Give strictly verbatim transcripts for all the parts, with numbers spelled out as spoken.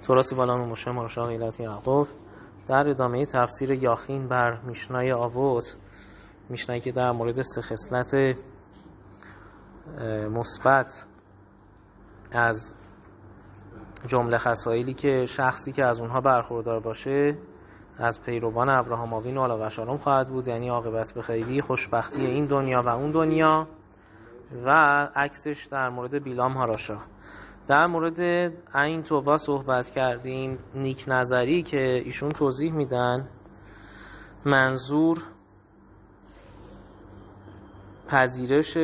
توراسی بالان و مشه مارشاق ایلت یعقوب در ادامه تفسیر یاخین بر میشنای آوت، میشنایی که در مورد سه خصلت مثبت از جمله خصایلی که شخصی که از اونها برخوردار باشه از پیروان ابراهام آوین و علی و سلام خواهد بود، یعنی عاقبت به خیری، خوشبختی این دنیا و اون دنیا، و عکسش در مورد بیلام هاراشا. در مورد این توبا صحبت کردیم. نیک نظری که ایشون توضیح میدن منظور پذیرش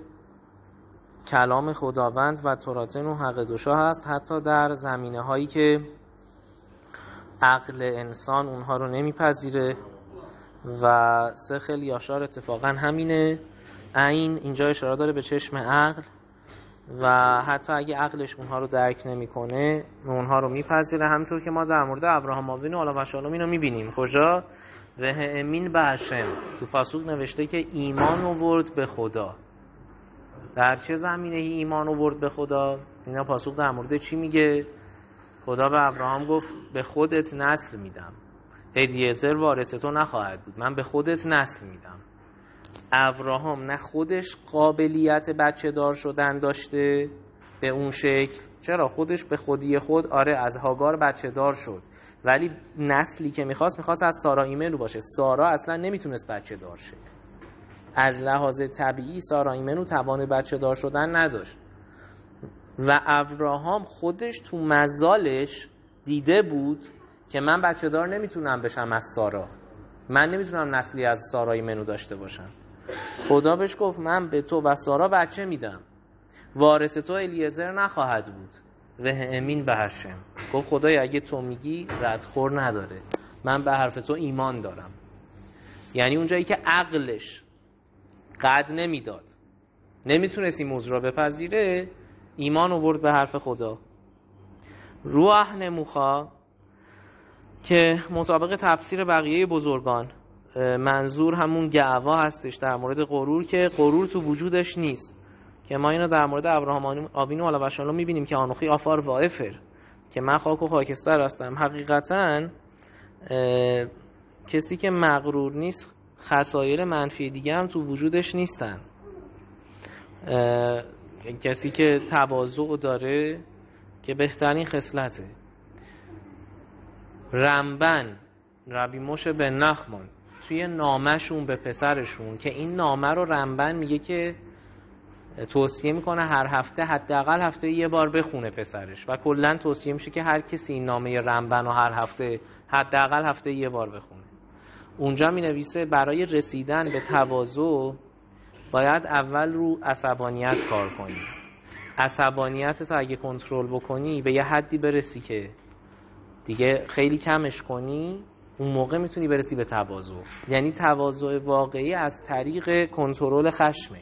کلام خداوند و توراتن و حق دوشا هست، حتی در زمینه هایی که عقل انسان اونها رو نمیپذیره و سخل یاشار اتفاقا همینه. این اینجا اشاره داره به چشم عقل و حتی اگه عقلش اونها رو درک نمیکنه اونها رو میپذیره، همونطور که ما در مورد ابراهام آوین و علی و سلام اینو میبینیم. کجا؟ و امین به هشم، تو پاسوک نوشته که ایمان آورد به خدا. در چه زمینه ای ایمان آورد به خدا؟ اینا پاسوک در مورد چی میگه؟ خدا به ابراهام گفت به خودت نسل میدم، الیعزر وارث تو نخواهد بود، من به خودت نسل میدم. ابراهام نه خودش قابلیت بچه دار شدن داشته به اون شکل، چرا خودش به خودی خود آره از هاگار بچه دار شد، ولی نسلی که میخواست میخواست از سارا ایمنو باشه. سارا اصلا نمیتونست بچه دار شه، از لحاظ طبیعی سارا ایمنو توان بچه دار شدن نداشت و ابراهام خودش تو مزالش دیده بود که من بچه دار نمیتونم بشم از سارا، من نمیتونم نسلی از سارا ایمنو داشته باشم. خدا بهش گفت من به تو و سارا بچه میدم، وارث تو الیعزر نخواهد بود. و امین به هشم، گفت خدای اگه تو میگی ردخور نداره، من به حرف تو ایمان دارم. یعنی اونجایی که عقلش قد نمیداد، نمیتونست این موضوع را بپذیره، ایمان آورد به حرف خدا. روح نموخا که مطابق تفسیر بقیه بزرگان منظور همون گعوا هستش در مورد غرور، که غرور تو وجودش نیست، که ما اینو در مورد ابراهام آوین و علی و سلام میبینیم که آنوخی آفار و افر، که من خاک و خاکستر هستم. حقیقتاً کسی که مغرور نیست خصایل منفی دیگه هم تو وجودش نیستن. کسی که تواضع داره که بهترین خصلته. رمبن ربی موشه بن نخمان توی نامه‌شون به پسرشون، که این نامه رو رمبن میگه که توصیه میکنه هر هفته حداقل هفته یه بار بخونه پسرش، و کلا توصیه میشه که هر کسی این نامه رمبن رو هر هفته حداقل هفته یه بار بخونه. اونجا می نویسه برای رسیدن به تواضع باید اول رو عصبانیت کار کنی. عصبانیتت اگه کنترل بکنی به یه حدی برسی که دیگه خیلی کمش کنی، اون موقع میتونی برسی به تواضع. یعنی تواضع واقعی از طریق کنترل خشمه.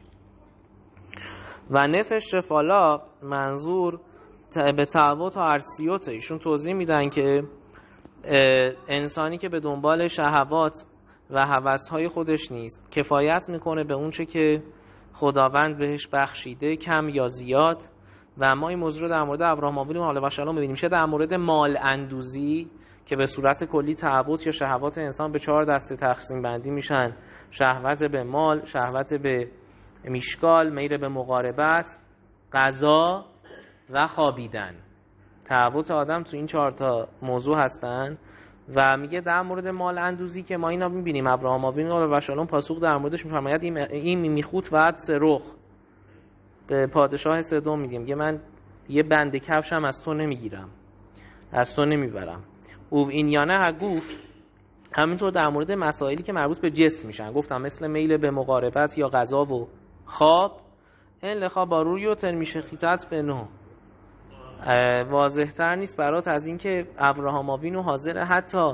و نفش شفالا منظور به تعوت و ارسیوته. ایشون توضیح میدن که انسانی که به دنبال شهوات و هوس‌های خودش نیست، کفایت میکنه به اون چه که خداوند بهش بخشیده، کم یا زیاد. و ما این موضوع در مورد ابراهام آوین و علی و سلام می‌بینیم، چه در مورد مال اندوزی که به صورت کلی تعبد یا شهوات انسان به چهار دسته تقسیم بندی میشن: شهوت به مال، شهوت به میشکال، میل به مقاربت، غذا و خوابیدن. تعبد آدم تو این چهار تا موضوع هستن. و میگه در مورد مال اندوزی که ما اینا میبینیم ابراهام آوین و سلام پاسخ در موردش میفرماید این میخوت و عد سرخ به پادشاه سدوم میگه میگه من یه بند کفشم از تو نمیگیرم، از تو نمیبرم. او این یانه هگوف همینطور در مورد مسائلی که مربوط به جسم میشن گفتم، مثل میل به مقاربت یا غذا و خواب. این لخا باروریو تن میشه خیتت به نو. واضح تر نیست برات از این که ابراهام آوین حاضر حتی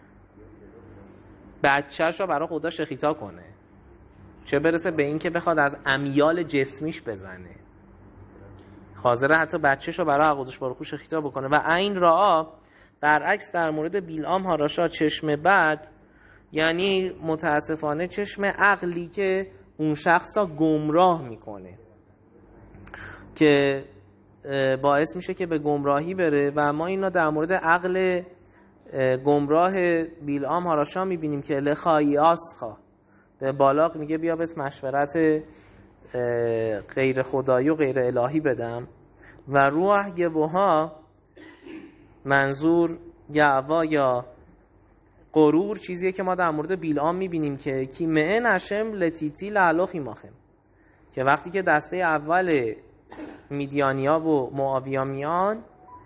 بچه‌ش رو برای خدا شخیتا کنه، چه برسه به این که بخواد از امیال جسمیش بزنه. حاضر حتی بچه‌ش رو برای قدوش بارخو شخیتا بکنه. و این را برعکس در مورد بیلام هاراشا چشم بد، یعنی متاسفانه چشم عقلی که اون شخصا گمراه میکنه، که باعث میشه که به گمراهی بره و ما اینا در مورد عقل گمراه بیلعام هاراشا میبینیم که لخایی آسخا به بالاق میگه بیا بهت مشورت غیر خدایی و غیر الهی بدم و روح گوها منظور گعوا یا غرور چیزیه که ما در مورد بیلعام میبینیم که کی معن هشم لتیتی لعلوخی ماخم که وقتی که دسته اول میدیانیا و معاویا میان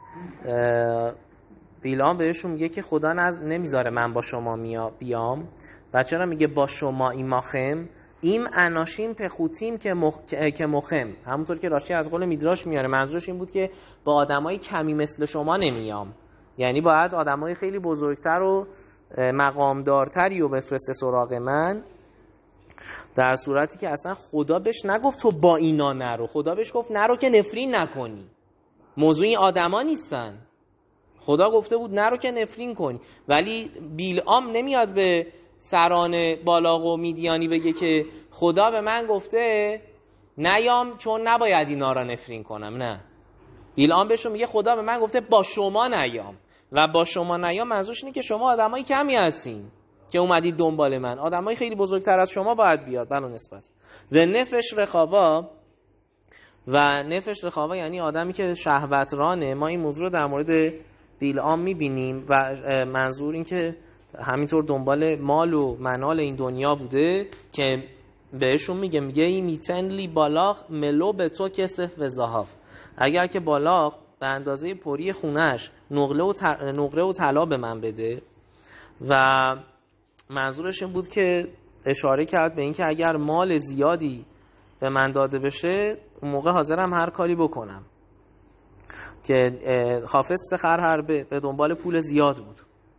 بیلعام بهشون میگه که خدا نز... نمیذاره من با شما میا بیام و چرا میگه با شما ایماخم ایم اناشیم پخوتیم که, مخ... که مخم همونطور که راشی از قول میدراش میاره منظورش این بود که با آدمای کمی مثل شما نمیام، یعنی باید آدمای خیلی بزرگتر و مقامدارتری رو بفرسته سراغ من، در صورتی که اصلا خدا بهش نگفت تو با اینا نرو، خدا بهش گفت نرو که نفرین نکنی. موضوع این آدما نیستن، خدا گفته بود نرو که نفرین کنی. ولی بیلعام نمیاد به سران بالاق و میدیانی بگه که خدا به من گفته نیام چون نباید اینا را نفرین کنم. نه، بیلعام بهشون میگه خدا به من گفته با شما نیام و با شما نیام منظورش اینه که شما آدمای کمی هستین که اومدید دنبال من، آدمای خیلی بزرگتر از شما باید بیاد بنا نسبت. و نفش رخاوا و نفش رخاوا یعنی آدمی که شهوترانه. ما این موضوع رو در مورد بیلعام میبینیم و منظور این که همینطور دنبال مال و منال این دنیا بوده که بهشون میگه میگه این میتن لی بالاق ملو به تو کسف و زهاف، اگر که بالاق به اندازه پری خونش نقره و, نقره و طلا به من بده. و منظورش این بود که اشاره کرد به این که اگر مال زیادی به من داده بشه اون موقع حاضرم هر کاری بکنم، که حافظ سخر حربه به دنبال پول زیاد بود.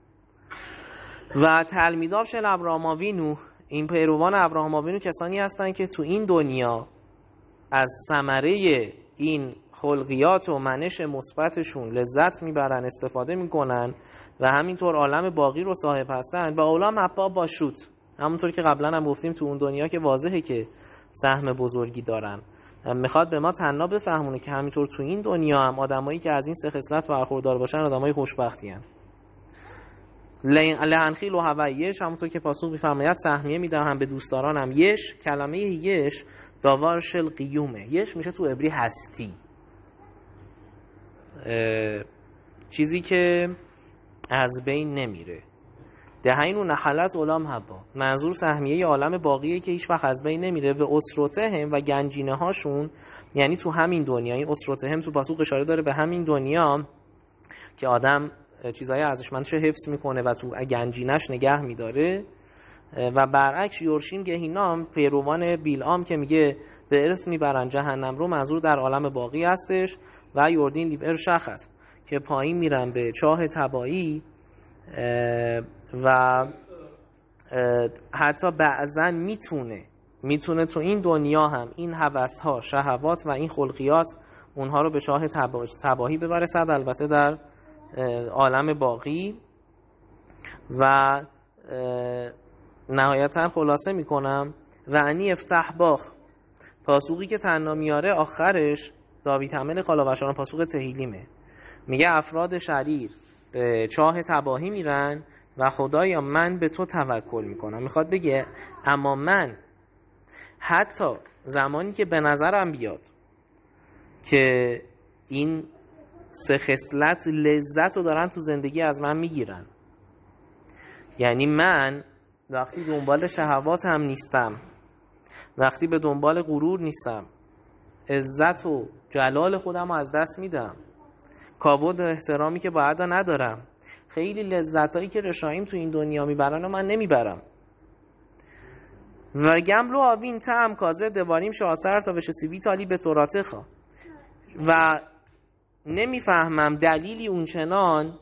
و تلمیداف شل ابراهام آوینو، این پیروان ابراهام آوینو کسانی هستند که تو این دنیا از ثمره این خلقیات و منش مثبتشون لذت میبرن، استفاده میکنن و همینطور عالم باقی رو صاحب هستن. و عالم حبا باشود، همونطور که قبلا هم گفتیم تو اون دنیا که واضحه که سهم بزرگی دارن. میخواد به ما تنها بفهمونه که همینطور تو این دنیا هم آدمایی که از این سه خصلت برخوردار باشن آدمای خوشبختی هن. لعنخیل و هوایش، همونطور که پاسخ میفرماید سهمیه میدم هم به دوستدارانم. یش، کلمه یش داور شل قیومه. یش میشه تو عبری هستی، چیزی که از بین نمیره. دهین و نخلت علام حبا، منظور سهمیه عالم باقیه که هیچ وقت از بین نمیره. و اسروته هم و گنجینه هاشون، یعنی تو همین دنیا. این اسروته هم تو پاسخ اشاره داره به همین دنیا که آدم چیزهای ارزشمندش رو حفظ میکنه و تو گنجینش نگه میداره. و برعکس یورشین گهینام، پیروان بیلعام که میگه به ارث میبرن جهنم رو، منظور در عالم باقی هستش. و یوردین لیبر شخص که پایین میرن به چاه تبایی و حتی بعضا میتونه میتونه تو این دنیا هم این هوس‌ها، شهوات و این خلقیات اونها رو به چاه تباهی ببره، صد البته در عالم باقی. و نهایتا خلاصه میکنم و انی افتح باخ، پاسوقی که تنها میاره آخرش داوید همه خالاوشان پاسوق تهیلیمه. میگه افراد شریر به چاه تباهی میرن و خدایا من به تو توکل میکنم. میخواد بگه اما من حتی زمانی که به نظرم بیاد که این سه خصلت لذت رو دارن تو زندگی از من میگیرن، یعنی من وقتی دنبال شهوات هم نیستم، وقتی به دنبال غرور نیستم، عزت و جلال خودم رو از دست میدم، کاوود و احترامی که باید ندارم، خیلی لذتایی که رشاییم تو این دنیا میبرن و من نمیبرم. و گملو آوین تم کازه دواریم شاسر تا بشه سیوی تالی به توراته خواه، و نمیفهمم دلیلی اونچنان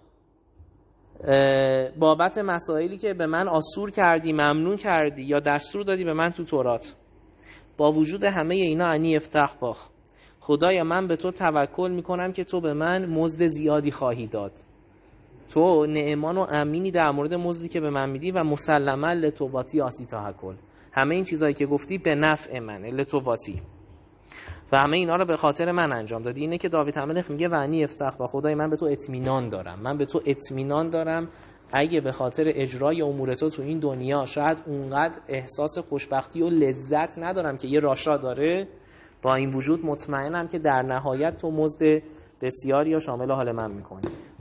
بابت مسائلی که به من آسور کردی، ممنون کردی یا دستور دادی به من تو تورات. با وجود همه اینا انی افتح باخ، خدایا من به تو توکل میکنم که تو به من مزد زیادی خواهی داد. تو نعمان و امینی در مورد مزدی که به من میدی و مسلما لتوباتی آسی تحکل، همه این چیزایی که گفتی به نفع منه. لتوباتی و همه اینا رو به خاطر من انجام دادی. اینه که داوید الملک میگه و انی افتخ با خدای من به تو اطمینان دارم، من به تو اطمینان دارم اگه به خاطر اجرای امور تو تو این دنیا شاید اونقدر احساس خوشبختی و لذت ندارم که یه راشا داره، با این وجود مطمئنم که در نهایت تو مزد بسیاری یا شامل حال من میکنی.